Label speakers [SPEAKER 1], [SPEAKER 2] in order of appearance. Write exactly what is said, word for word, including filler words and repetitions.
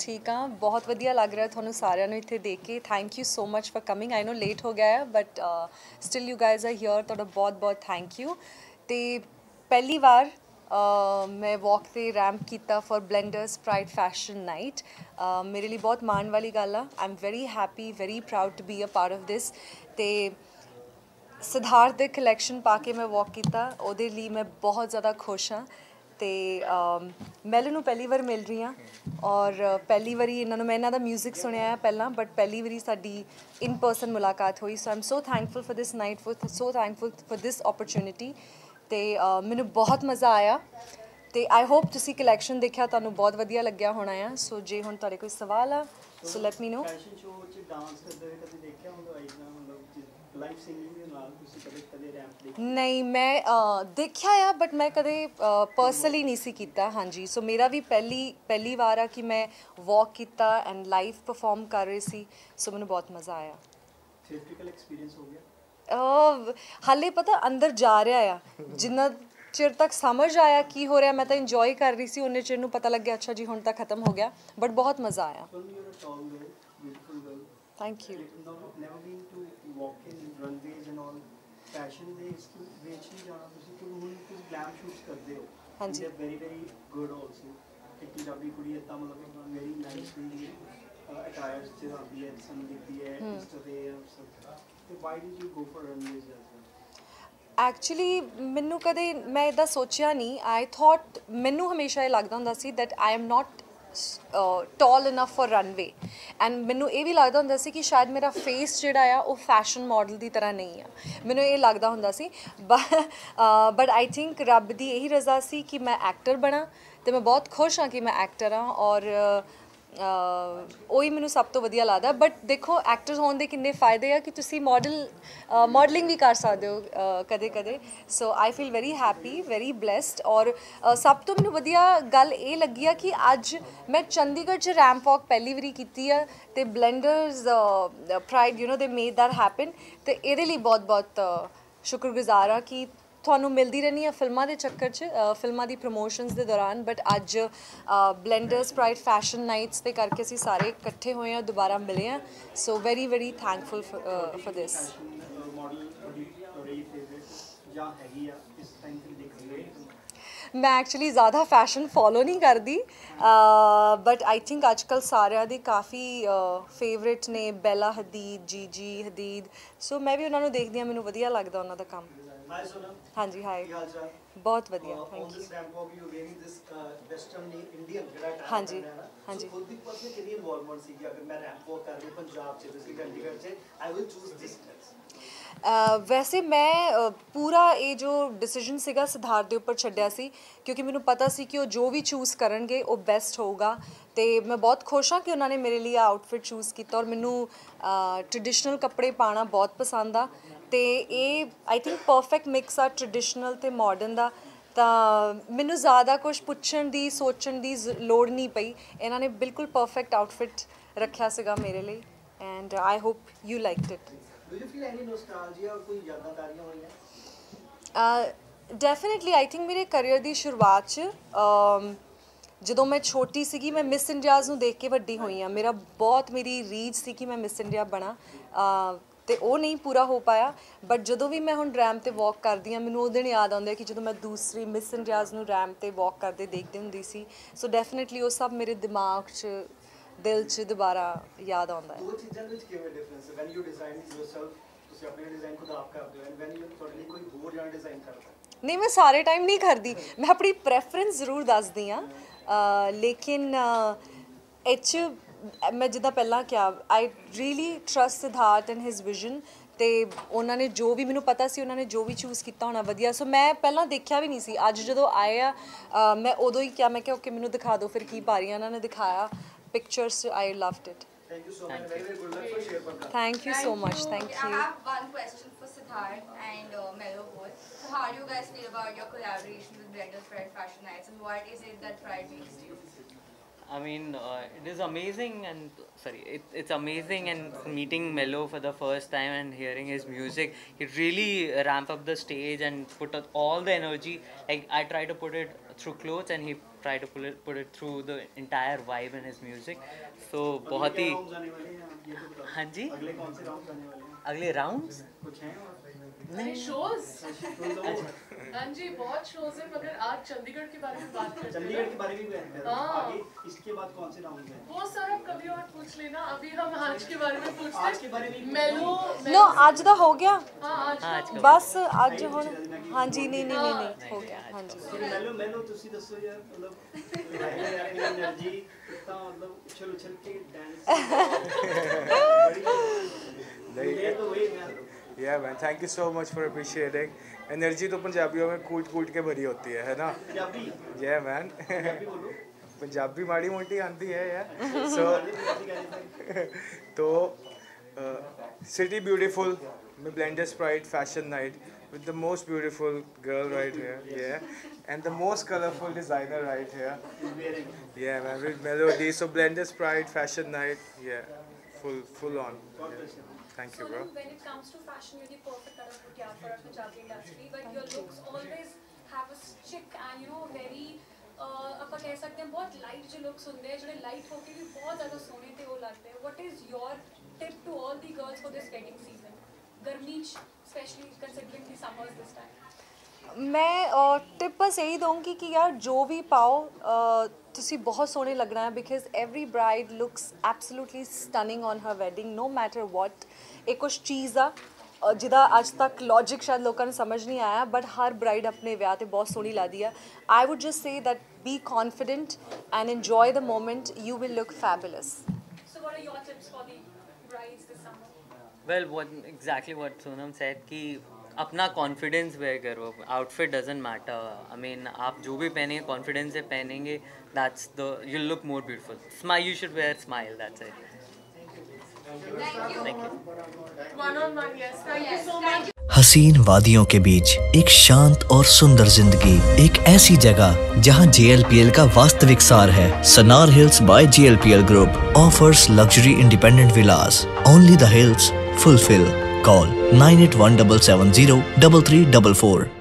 [SPEAKER 1] ठीक हाँ, बहुत वधिया लग रहा है थानू सारिਆਂ ਨੂੰ ਇੱਥੇ ਦੇਖ ਕੇ। Thank you so much for coming. I know late हो गया है but still you guys are here, ਤੁਹਾਡਾ बहुत बहुत थैंक यू। ਤੇ ਪਹਿਲੀ ਵਾਰ मैं वॉक ਤੇ रैंप किया for Blenders Pride fashion night. मेरे लिए बहुत माण वाली गल आ। I am very happy, very proud to be a part of this. ਤੇ सिद्धार्थ ਦੇ कलैक्शन पा के मैं वॉक किया, ਉਹਦੇ ਲਈ मैं बहुत ज़्यादा खुश हाँ। ਤੇ ਮੈਂ ਇਹਨਾਂ ਨੂੰ ਪਹਿਲੀ ਵਾਰ ਮਿਲ ਰਹੀ ਹਾਂ ਔਰ ਪਹਿਲੀ ਵਾਰੀ ਇਹਨਾਂ ਨੂੰ ਮੈਂ ਇਹਨਾਂ ਦਾ ਮਿਊਜ਼ਿਕ ਸੁਣਿਆ ਹੈ ਪਹਿਲਾਂ, ਬਟ ਪਹਿਲੀ ਵਾਰੀ ਸਾਡੀ ਇਨ ਪਰਸਨ ਮੁਲਾਕਾਤ ਹੋਈ। So I am so thankful for this night, for so thankful for this opportunity. ਤੇ ਮੈਨੂੰ ਬਹੁਤ ਮਜ਼ਾ ਆਇਆ ਤੇ ਆਈ ਹੋਪ ਤੁਸੀਂ ਕਲੈਕਸ਼ਨ ਦੇਖਿਆ, ਤੁਹਾਨੂੰ ਬਹੁਤ ਵਧੀਆ ਲੱਗਿਆ ਹੋਣਾ ਆ। ਸੋ ਜੇ ਹੁਣ ਤੁਹਾਡੇ ਕੋਈ ਸਵਾਲ ਆ so let me know.
[SPEAKER 2] Fashion show 'ਚ ਡਾਂਸ ਕਰਦੇ ਹੋਏ ਕਦੇ ਦੇਖਿਆ ਹੁੰਦਾ ਆਈਦਾ ਮਤਲਬ ਲਾਈਵ ਸਿੰਗਿੰਗ ਦੇ ਨਾਲ ਤੁਸੀਂ ਕਦੇ ਕਦੇ ਰੈਂਪ ਦੇਖਿਆ?
[SPEAKER 1] ਨਹੀਂ ਮੈਂ ਦੇਖਿਆ ਆ ਬਟ ਮੈਂ ਕਦੇ ਪਰਸਨਲੀ ਨਹੀਂ ਸੀ ਕੀਤਾ। ਹਾਂਜੀ, ਸੋ ਮੇਰਾ ਵੀ ਪਹਿਲੀ ਪਹਿਲੀ ਵਾਰ ਆ ਕਿ ਮੈਂ ਵਾਕ ਕੀਤਾ ਐਂਡ ਲਾਈਵ ਪਰਫਾਰਮ ਕਰ ਰਹੀ ਸੀ। ਸੋ ਮੈਨੂੰ ਬਹੁਤ ਮਜ਼ਾ ਆਇਆ।
[SPEAKER 2] ਥੀਏਟ੍ਰਿਕਲ ਐਕਸਪੀਰੀਅੰਸ ਹੋ ਗਿਆ?
[SPEAKER 1] ਹਾਲੇ ਪਤਾ ਅੰਦਰ ਜਾ ਰਿਹਾ ਆ, ਜਿੰਨਾ ਚਿਰ ਤੱਕ ਸਮਝ ਆਇਆ ਕੀ ਹੋ ਰਿਹਾ ਮੈਂ ਤਾਂ ਇੰਜੋਏ ਕਰ ਰਹੀ ਸੀ, ਉਹਨੇ ਚਿਰ ਨੂੰ ਪਤਾ ਲੱਗਿਆ ਅੱਛਾ ਜੀ ਹੁਣ ਤਾਂ ਖਤਮ ਹੋ ਗਿਆ, ਬਟ ਬਹੁਤ ਮਜ਼ਾ ਆਇਆ। Thank you.
[SPEAKER 2] ਫੈਸ਼ਨ ਦੇ ਇਸ ਵਿੱਚ ਹੀ ਜਾਣਾ ਤੁਸੀਂ ਕਿ ਹੁਣ ਤੁਸੀਂ ਗਲੈਮ ਸ਼ੂਟਸ ਕਰਦੇ ਹੋ?
[SPEAKER 1] ਹਾਂਜੀ,
[SPEAKER 2] ਵੈਰੀ ਵੈਰੀ ਗੁੱਡ ਆਲਸੋ। ਇੱਕ ਪੰਜਾਬੀ ਕੁੜੀ ਇੱਦਾਂ ਮਤਲਬ ਵੈਰੀ ਨਾਈਸਲੀ ਅਟਾਇਰਸ 'ਚ ਆਉਂਦੀ ਹੈ, ਸਾਨੂੰ ਦਿਖਦੀ ਹੈ ਇੰਸਟਾ 'ਤੇ ਸਭ। ਤੇ why did you go for runways as well?
[SPEAKER 1] Actually ਮੈਨੂੰ ਕਦੇ ਮੈਂ ਇੱਦਾਂ ਸੋਚਿਆ ਨਹੀਂ। ਆਈ ਥੋਟ ਮੈਨੂੰ ਹਮੇਸ਼ਾ ਇਹ ਲੱਗਦਾ ਹੁੰਦਾ ਸੀ that I am not tall enough for runway and ਮੈਨੂੰ ਇਹ ਵੀ ਲੱਗਦਾ ਹੁੰਦਾ ਸੀ ਕਿ ਸ਼ਾਇਦ ਮੇਰਾ ਫੇਸ ਜਿਹੜਾ ਆ ਉਹ ਫੈਸ਼ਨ ਮਾਡਲ ਦੀ ਤਰ੍ਹਾਂ ਨਹੀਂ ਆ, ਮੈਨੂੰ ਇਹ ਲੱਗਦਾ ਹੁੰਦਾ ਸੀ। ਬਟ ਆਈ ਥਿੰਕ ਰੱਬ ਦੀ ਇਹੀ ਰਜ਼ਾ ਸੀ ਕਿ ਮੈਂ ਐਕਟਰ ਬਣਾ ਅਤੇ ਮੈਂ ਬਹੁਤ ਖੁਸ਼ ਹਾਂ ਕਿ ਮੈਂ ਐਕਟਰ ਹਾਂ ਔਰ ਉਹੀ ਮੈਨੂੰ ਸਭ ਤੋਂ ਵਧੀਆ ਲੱਗਦਾ। ਬਟ ਦੇਖੋ ਐਕਟਰ ਹੋਣ ਦੇ ਕਿੰਨੇ ਫਾਇਦੇ ਆ ਕਿ ਤੁਸੀਂ ਮਾਡਲ ਮਾਡਲਿੰਗ ਵੀ ਕਰ ਸਕਦੇ ਹੋ ਕਦੇ ਕਦੇ। So I feel very happy, very blessed. ਔਰ ਸਭ ਤੋਂ ਮੈਨੂੰ ਵਧੀਆ ਗੱਲ ਇਹ ਲੱਗੀ ਆ ਕਿ ਅੱਜ ਮੈਂ ਚੰਡੀਗੜ੍ਹ 'ਚ ਰੈਂਪ ਵਾਕ ਪਹਿਲੀ ਵਾਰੀ ਕੀਤੀ ਆ ਅਤੇ ਬਲੈਂਡਰਸ ਪ੍ਰਾਈਡ ਯੂ ਨੋ ਦੇ ਮੇਡ ਦੈਟ ਹੈਪਨ। ਅਤੇ ਇਹਦੇ ਲਈ ਬਹੁਤ ਬਹੁਤ ਸ਼ੁਕਰਗੁਜ਼ਾਰ ਆ ਕਿ ਤੁਹਾਨੂੰ ਮਿਲਦੀ ਰਹਿੰਦੀ ਆ ਫਿਲਮਾਂ ਦੇ ਚੱਕਰ 'ਚ, ਫਿਲਮਾਂ ਦੀ ਪ੍ਰਮੋਸ਼ਨਸ ਦੇ ਦੌਰਾਨ, ਬਟ ਅੱਜ ਬਲੈਂਡਰਸ ਪ੍ਰਾਈਡ ਫੈਸ਼ਨ ਨਾਈਟਸ ਦੇ ਕਰਕੇ ਅਸੀਂ ਸਾਰੇ ਇਕੱਠੇ ਹੋਏ ਹਾਂ, ਦੁਬਾਰਾ ਮਿਲੇ ਹਾਂ। So very very thankful for this. ਮੈਂ ਐਕਚੁਅਲੀ ਜ਼ਿਆਦਾ ਫੈਸ਼ਨ ਫੋਲੋ ਨਹੀਂ ਕਰਦੀ ਬਟ ਆਈ ਥਿੰਕ ਅੱਜ ਕੱਲ੍ਹ ਸਾਰਿਆਂ ਦੇ ਕਾਫੀ ਫੇਵਰੇਟ ਨੇ ਬੈਲਾ ਹਦੀਦ, ਜੀਜੀ ਹਦੀਦ। ਸੋ ਮੈਂ ਵੀ ਉਹਨਾਂ ਨੂੰ ਦੇਖਦੀ ਹਾਂ, ਮੈਨੂੰ ਵਧੀਆ ਲੱਗਦਾ ਉਹਨਾਂ ਦਾ ਕੰਮ।
[SPEAKER 2] ਹਾਈ ਸੋਨਮ।
[SPEAKER 1] ਹਾਂਜੀ ਹਾਈ, ਬਹੁਤ ਵਧੀਆ ਥੈਂਕ ਯੂ। ਹਾਂਜੀ ਹਾਂਜੀ।
[SPEAKER 2] ਉਹਦੀ ਪਰਸਨਲੀ ਕਿੰਨੀ ਇਨਵੋਲਵਮੈਂਟ ਸੀ ਕਿ ਅਗਰ ਮੈਂ ਰੈਂਪ ਵਾਕ ਕਰ ਰਹੀ ਪੰਜਾਬ 'ਚ ਤੁਸੀਂ ਚੰਡੀਗੜ੍ਹ 'ਚ I will choose this dress?
[SPEAKER 1] ਵੈਸੇ ਮੈਂ ਪੂਰਾ ਇਹ ਜੋ ਡਿਸੀਜਨ ਸੀਗਾ ਸਿਧਾਰਥ ਦੇ ਉੱਪਰ ਛੱਡਿਆ ਸੀ ਕਿਉਂਕਿ ਮੈਨੂੰ ਪਤਾ ਸੀ ਕਿ ਉਹ ਜੋ ਵੀ ਚੂਜ਼ ਕਰਨਗੇ ਉਹ ਬੈਸਟ ਹੋਊਗਾ। ਅਤੇ ਮੈਂ ਬਹੁਤ ਖੁਸ਼ ਹਾਂ ਕਿ ਉਹਨਾਂ ਨੇ ਮੇਰੇ ਲਈ ਆਊਟਫਿਟ ਚੂਜ਼ ਕੀਤਾ ਔਰ ਮੈਨੂੰ ਟ੍ਰੈਡੀਸ਼ਨਲ ਕੱਪੜੇ ਪਾਉਣਾ ਬਹੁਤ ਪਸੰਦ ਆ। ਅਤੇ ਇਹ ਆਈ ਥਿੰਕ ਪਰਫੈਕਟ ਮਿਕਸ ਆ ਟ੍ਰੈਡੀਸ਼ਨਲ ਅਤੇ ਮਾਡਰਨ ਦਾ। ਤਾਂ ਮੈਨੂੰ ਜ਼ਿਆਦਾ ਕੁਛ ਪੁੱਛਣ ਦੀ ਸੋਚਣ ਦੀ ਲੋੜ ਨਹੀਂ ਪਈ, ਇਹਨਾਂ ਨੇ ਬਿਲਕੁਲ ਪਰਫੈਕਟ ਆਊਟਫਿਟ ਰੱਖਿਆ ਸੀਗਾ ਮੇਰੇ ਲਈ and I hope you liked it. Definitely I think ਮੇਰੇ ਕਰੀਅਰ ਦੀ ਸ਼ੁਰੂਆਤ 'ਚ ਜਦੋਂ ਮੈਂ ਛੋਟੀ ਸੀਗੀ ਮੈਂ ਮਿਸ ਇੰਡੀਆਜ਼ ਨੂੰ ਦੇਖ ਕੇ ਵੱਡੀ ਹੋਈ ਹਾਂ। ਮੇਰਾ ਬਹੁਤ ਮੇਰੀ ਰੀਝ ਸੀ ਕਿ ਮੈਂ ਮਿਸ ਇੰਡੀਆ ਬਣਾ ਅਤੇ ਉਹ ਨਹੀਂ ਪੂਰਾ ਹੋ ਪਾਇਆ। ਬਟ ਜਦੋਂ ਵੀ ਮੈਂ ਹੁਣ ਰੈਂਪ 'ਤੇ ਵਾਕ ਕਰਦੀ ਹਾਂ ਮੈਨੂੰ ਉਹ ਦਿਨ ਯਾਦ ਆਉਂਦੇ ਕਿ ਜਦੋਂ ਮੈਂ ਦੂਸਰੀ ਮਿਸ ਇੰਡੀਆਜ਼ ਨੂੰ ਰੈਂਪ 'ਤੇ ਵਾਕ ਕਰਦੇ ਦੇਖਦੀ ਹੁੰਦੀ ਸੀ। ਸੋ ਡੈਫੀਨੇਟਲੀ ਉਹ ਸਭ ਮੇਰੇ ਦਿਮਾਗ 'ਚ ਦਿਲ 'ਚ ਦੁਬਾਰਾ ਯਾਦ ਆਉਂਦਾ ਹੈ।
[SPEAKER 2] ਦੋ ਚੀਜ਼ਾਂ ਵਿੱਚ ਕਿਵੇਂ ਡਿਫਰੈਂਸ ਹੈ? ਵੈਨ ਯੂ ਡਿਜ਼ਾਈਨ ਯੋਰਸੈਲਫ ਤੁਸੀਂ ਆਪਣੇ ਡਿਜ਼ਾਈਨ ਖੁਦ ਆਪ ਕਰਦੇ ਹੋ ਐਂਡ ਵੈਨ ਯੂ ਤੁਹਾਡੇ ਲਈ ਕੋਈ ਹੋਰ ਜਣਾ ਡਿਜ਼ਾਈਨ ਕਰਦਾ?
[SPEAKER 1] ਨਹੀਂ ਮੈਂ ਸਾਰੇ ਟਾਈਮ ਨਹੀਂ ਕਰਦੀ, ਮੈਂ ਆਪਣੀ ਪ੍ਰੈਫਰੈਂਸ ਜ਼ਰੂਰ ਦੱਸਦੀ ਹਾਂ ਲੇਕਿਨ ਇਹ 'ਚ ਮੈਂ ਜਿੱਦਾਂ ਪਹਿਲਾਂ ਕਿਹਾ I really trust Siddharth and his vision ਅਤੇ ਉਹਨਾਂ ਨੇ ਜੋ ਵੀ ਮੈਨੂੰ ਪਤਾ ਸੀ ਉਹਨਾਂ ਨੇ ਜੋ ਵੀ ਚੂਜ਼ ਕੀਤਾ ਹੋਣਾ ਵਧੀਆ। ਸੋ ਮੈਂ ਪਹਿਲਾਂ ਦੇਖਿਆ ਵੀ ਨਹੀਂ ਸੀ, ਅੱਜ ਜਦੋਂ ਆਏ ਆ ਮੈਂ ਉਦੋਂ ਹੀ ਕਿਹਾ, ਮੈਂ ਕਿਹਾ ਓਕੇ ਮੈਨੂੰ ਦਿਖਾ ਦਿਓ ਫਿਰ ਕੀ ਪਾ ਰਹੀ ਹਾਂ। ਉਹਨਾਂ ਨੇ ਦਿਖਾਇਆ pictures, I loved it.
[SPEAKER 2] Thank you so much. Very very good luck for share Pankaj.
[SPEAKER 1] Thank you so much. Thank you.
[SPEAKER 3] I have one question for Siddharth and uh, Mellow both. So how do you guys feel about your collaboration with Blenders Pride Fashion Nights and what is it that Pride means to you?
[SPEAKER 4] I mean, uh, it is amazing and sorry, it, it's amazing and meeting Mellow for the first time and hearing his music. He really ramped up the stage and put out all the energy. Like I try to put it through clothes and he tried to put it put it through the entire vibe in his music. So बहुत ही
[SPEAKER 2] rounds आने वाले हैं आप ये तो बताओ
[SPEAKER 4] हाँ जी
[SPEAKER 2] अगले कौन से राउंड आने वाले हैं
[SPEAKER 4] अगले rounds
[SPEAKER 2] कुछ हैं और
[SPEAKER 5] नहीं शोज हाँ जी बहुत शोज हैं मगर आज चंडीगढ़ के बारे में बात करते हैं
[SPEAKER 2] चंडीगढ़ के बारे में भी बात करें
[SPEAKER 5] हाँ।
[SPEAKER 2] आगे इसके बाद कौन से राउंड हैं
[SPEAKER 5] वो सर आप कभी और पूछ लेना अभी हम आज के बारे में पूछते
[SPEAKER 2] आज के बारे में ही
[SPEAKER 5] मेलो
[SPEAKER 1] नो आज ਦਾ ਹੋ ਗਿਆ
[SPEAKER 5] हाँ आज
[SPEAKER 4] हाँ, आज का
[SPEAKER 1] ਬਸ ਅੱਜ ਹੁਣ ਹਾਂਜੀ ਨਹੀਂ ਨਹੀਂ ਨਹੀਂ ਨਹੀਂ ਹੋ ਗਿਆ ਹਾਂਜੀ
[SPEAKER 2] फिर मैलो मैलो ਤੁਸੀਂ ਦੱਸੋ ਯਾਰ ਮਤਲਬ ਲਾਈਨ ਯਾਰ की एनर्जी कितना मतलब उछल उछल के डांस बड़ी ये तो वही मैं
[SPEAKER 6] Yeah man, thank you so much for appreciating. Energy तो पंजाबियों में कूट कूट के भरी होती है है ना?
[SPEAKER 2] Punjabi
[SPEAKER 6] Yeah man.
[SPEAKER 2] पंजाबी बोलो
[SPEAKER 6] पंजाबी माड़ी मोटी आती है यार. So तो सिटी ब्यूटीफुल में Blenders Pride fashion night with the most beautiful girl right here, yeah, and the most colorful designer right here, yeah man, with Melody. So Blenders Pride fashion night, yeah, full full on. Yeah. Thank you, bro.
[SPEAKER 7] So when it comes to fashion, you're the perfect kind of boutique for our Punjabi industry, but your looks always have a chic and you know very ਆਪਾਂ ਕਹਿ ਸਕਦੇ ਹਾਂ ਬਹੁਤ light ਜਿਹੇ looks ਹੁੰਦੇ ਆ ਜਿਹੜੇ light ਹੋ ਕੇ ਵੀ ਬਹੁਤ ਜ਼ਿਆਦਾ ਸੋਹਣੇ ਤੇ ਉਹ ਲੱਗਦੇ ਆ what is your tip to all the girls for this wedding season ਗਰਮੀ ਚ especially considering the summers this time
[SPEAKER 1] ਮੈਂ ਟਿਪ ਬਸ ਇਹੀ ਦਊਂਗੀ ਕਿ ਯਾਰ ਜੋ ਵੀ ਪਾਓ ਤੁਸੀਂ ਬਹੁਤ ਸੋਹਣੇ ਲੱਗਣਾ ਹੈ because every bride looks absolutely stunning on her wedding no matter what ਇਹ ਕੁਛ ਚੀਜ਼ ਆ ਜਿਹਦਾ ਅੱਜ ਤੱਕ ਲੌਜਿਕ ਸ਼ਾਇਦ ਲੋਕਾਂ ਨੂੰ ਸਮਝ ਨਹੀਂ ਆਇਆ ਬਟ ਹਰ ਬ੍ਰਾਈਡ ਆਪਣੇ ਵਿਆਹ ਤੇ ਬਹੁਤ ਸੋਹਣੀ ਲੱਗਦੀ ਆ I would just say that be confident and enjoy the moment you will look fabulous
[SPEAKER 7] so what are your tips for the brides this summer
[SPEAKER 4] well what exactly what Sonam said कि अपना confidence wear करो outfit doesn't matter I mean आप जो भी पहनेंगे confidence से पहनेंगे that's the you look more beautiful smile you should wear smile that's it thank you
[SPEAKER 5] one on one yes thank you so much
[SPEAKER 8] हसीन वादियों के बीच एक शांत और सुंदर जिंदगी एक ऐसी जगह जहां जे एल पी एल का वास्तविक सार है Sanar Hills by J L P L group offers luxury independent villas only the Hills fulfil call nine eight one seven seven zero three three four four